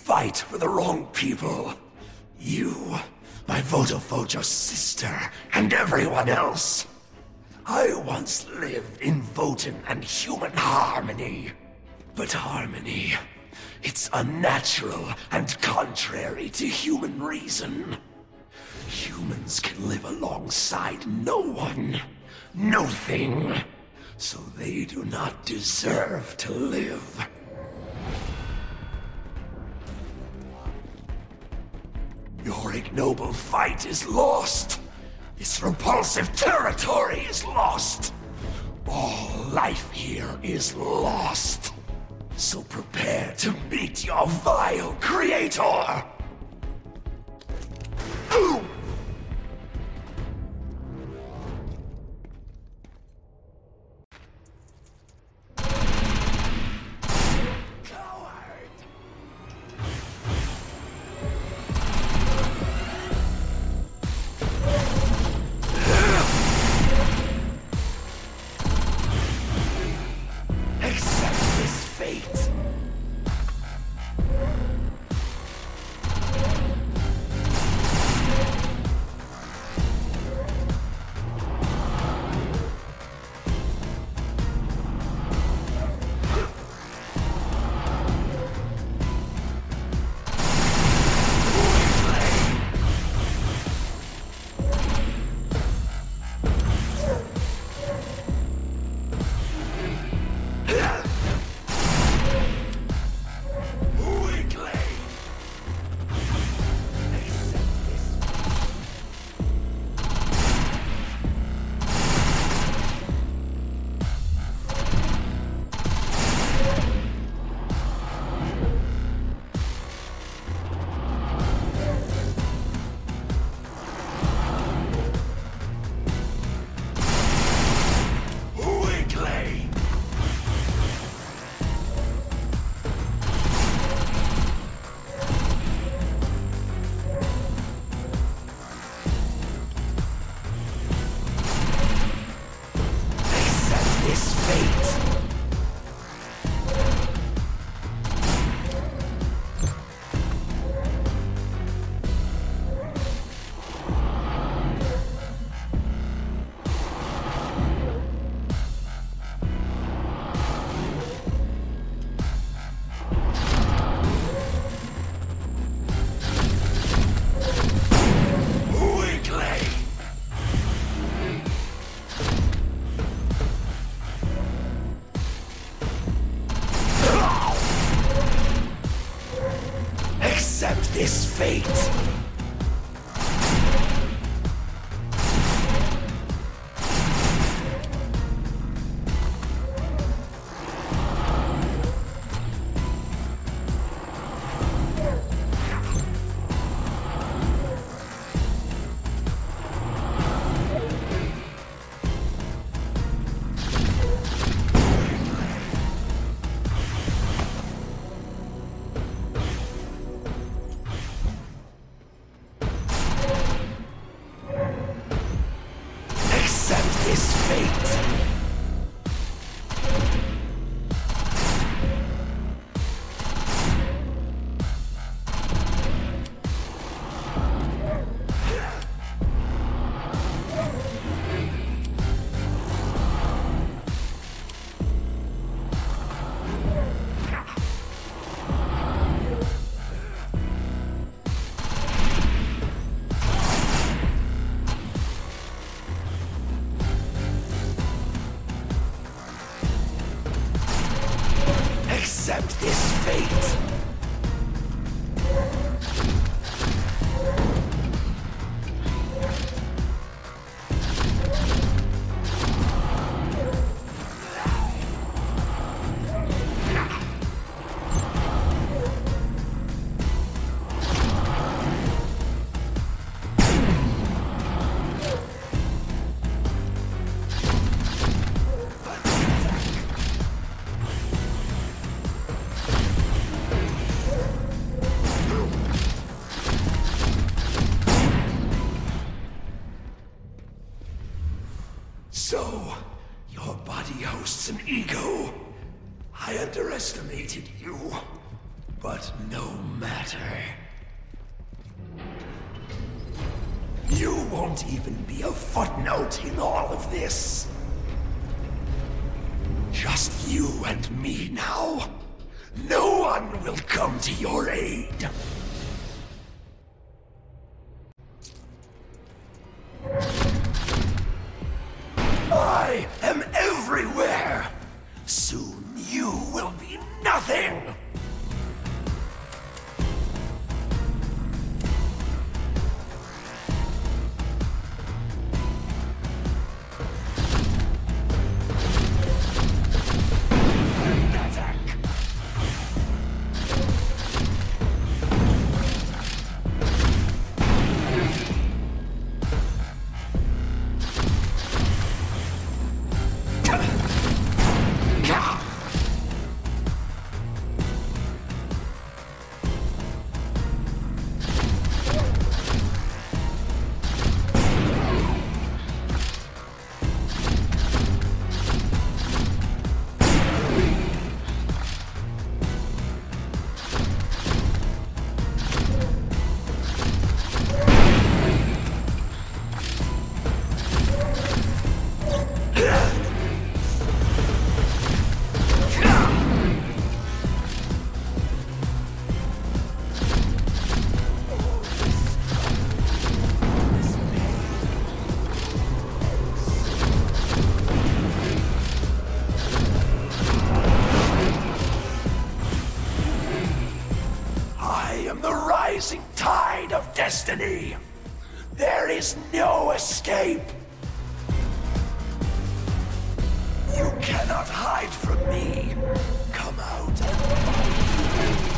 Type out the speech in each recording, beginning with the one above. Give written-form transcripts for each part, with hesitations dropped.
fight for the wrong people. You, my Votofojo sister, and everyone else. I once lived in Votan and human harmony. But harmony, it's unnatural and contrary to human reason. Humans can live alongside no one, no thing, so they do not deserve to live. Your ignoble fight is lost. This repulsive territory is lost. All life here is lost. So prepare to meet your vile creator! This fate. Accept this fate. So, your body hosts an ego. I underestimated you. But no matter. You won't even be a footnote in all of this. Just you and me now. No one will come to your aid. I am everywhere. Soon you will be nothing. Tide of destiny. There is no escape. You cannot hide from me. Come out and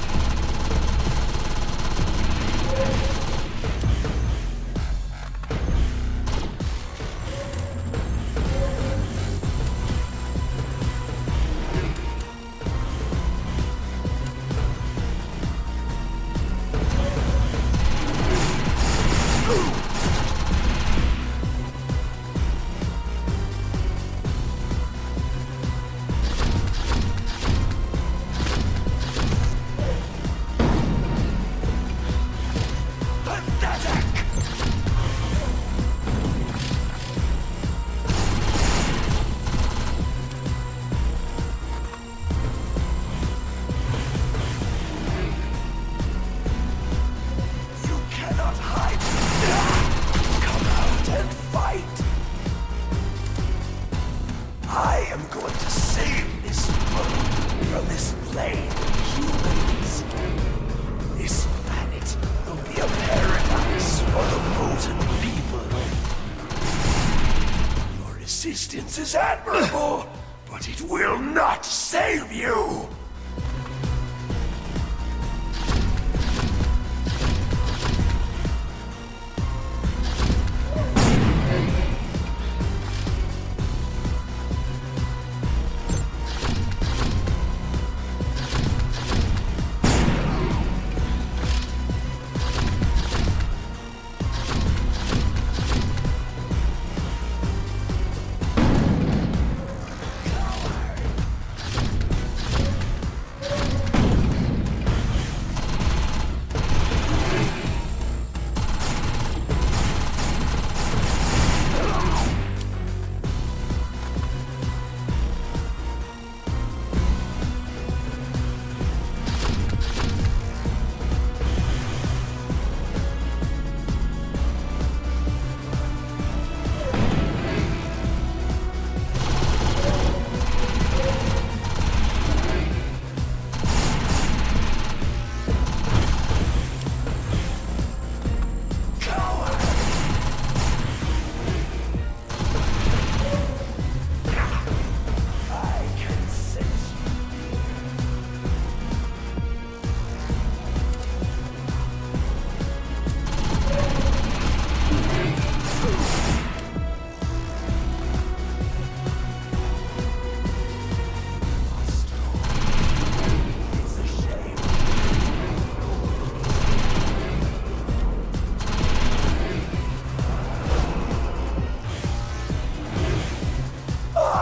resistance is admirable, but it will not save you!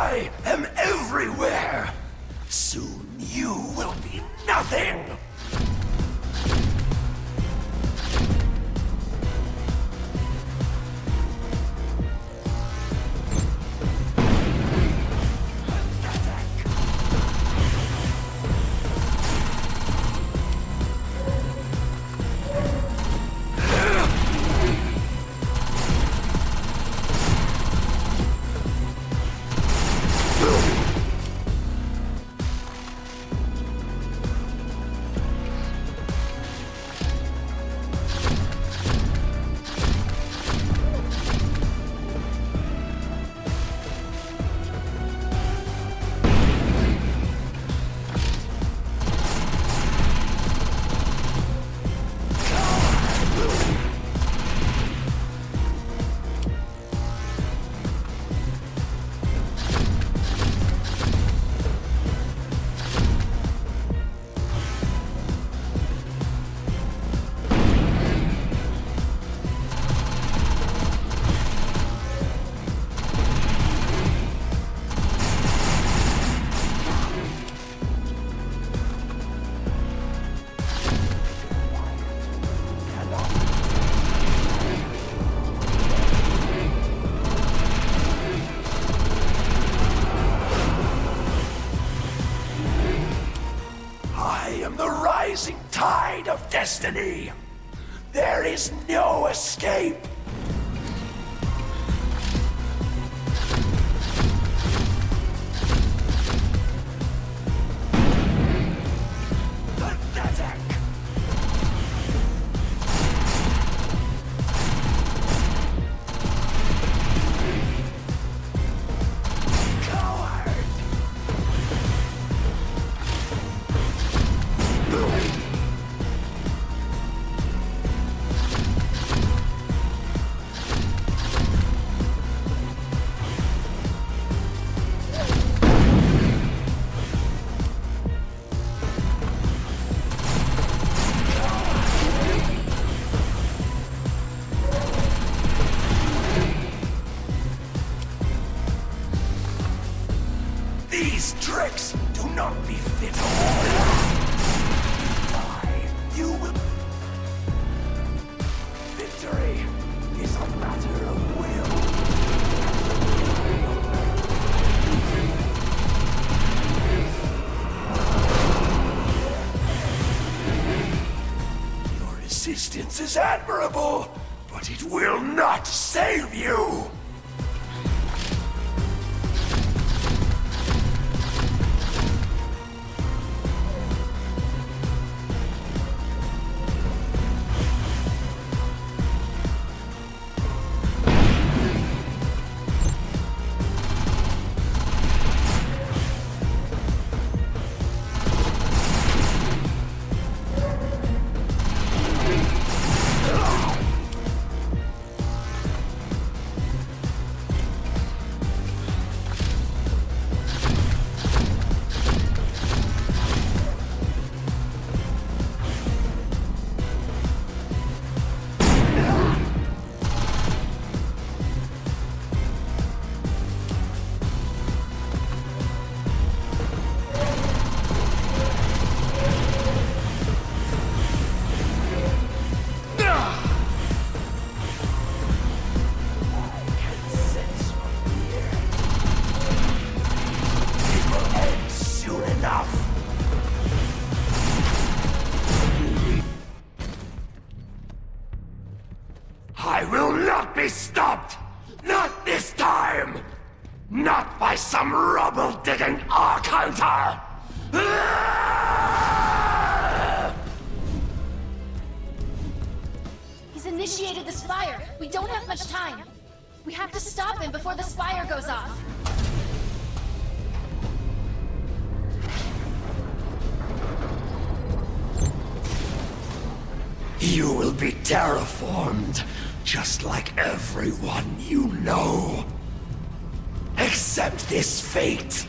Soon you will be nothing! I am the rising tide of destiny. There is no escape. Pathetic. Coward. These tricks do not befit a warrior. You will... Victory is a matter of will. Your resistance is admirable, but it will not save you. I will not be stopped! Not this time! Not by some rubble-digging Ark Hunter! He's initiated the spire. We don't have much time. We have to stop him before the spire goes off. You will be terraformed, just like everyone you know. Accept this fate.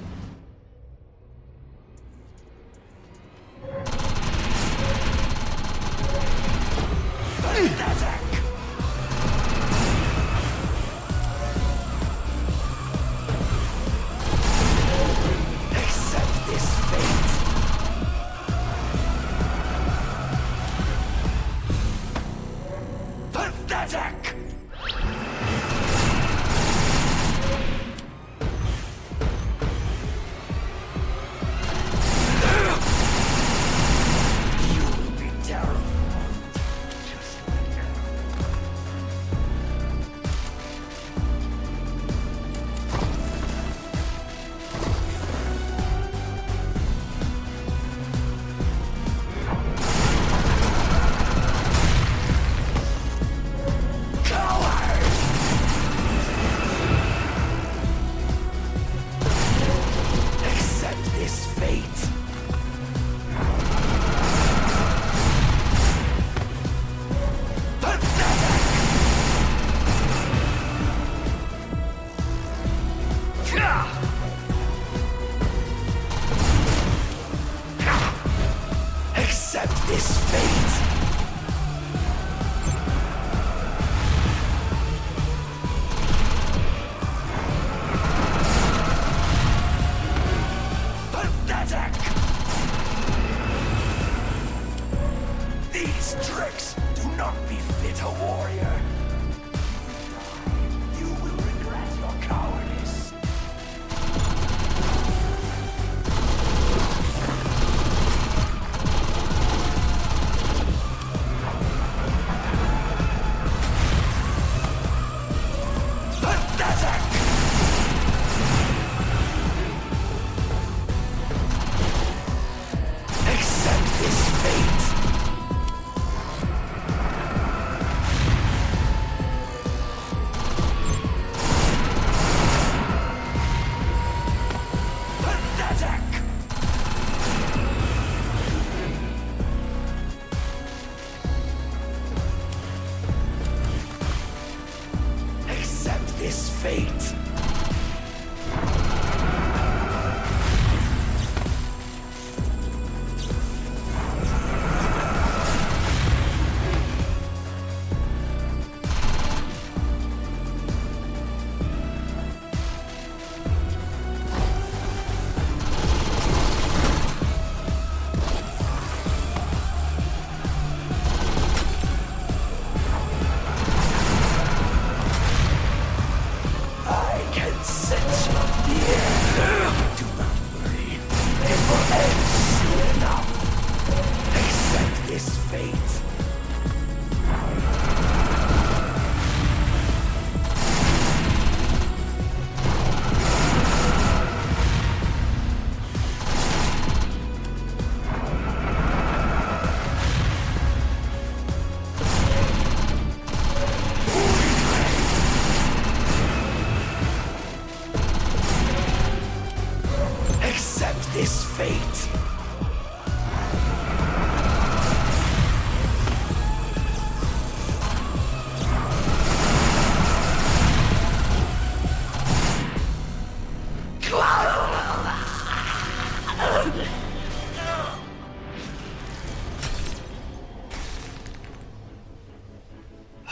Pathetic. Accept this fate. Pathetic! You will be terraformed, just like accept this fate. Pathetic! These tricks do not befit a warrior. You will regret your cowardice.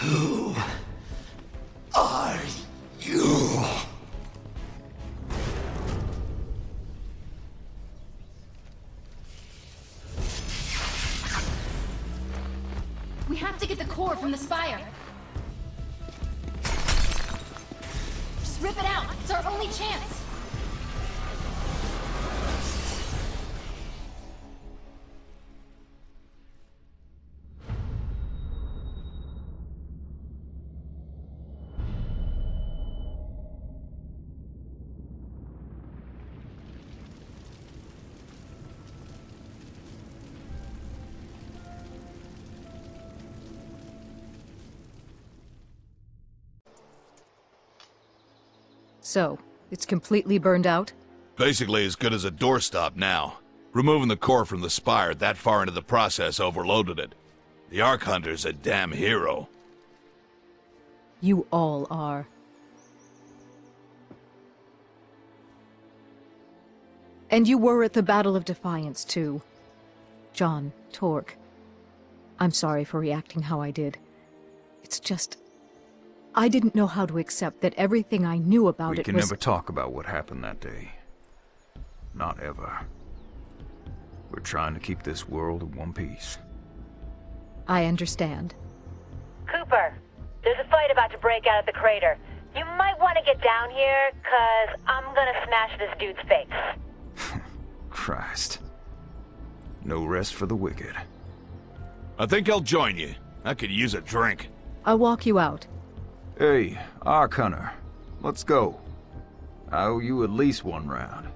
Who are you? We have to get the core from the spire. Just rip it out. It's our only chance. So, it's completely burned out? Basically as good as a doorstop now. Removing the core from the spire that far into the process overloaded it. The Ark Hunter's a damn hero. You all are. And you were at the Battle of Defiance, too. John, Torque. I'm sorry for reacting how I did. It's just... I didn't know how to accept that everything I knew about it was... We can never talk about what happened that day. Not ever. We're trying to keep this world in one piece. I understand. Cooper, there's a fight about to break out at the crater. You might want to get down here, 'cause I'm gonna smash this dude's face. Christ. No rest for the wicked. I think I'll join you. I could use a drink. I'll walk you out. Hey, Ark Hunter, let's go. I owe you at least one round.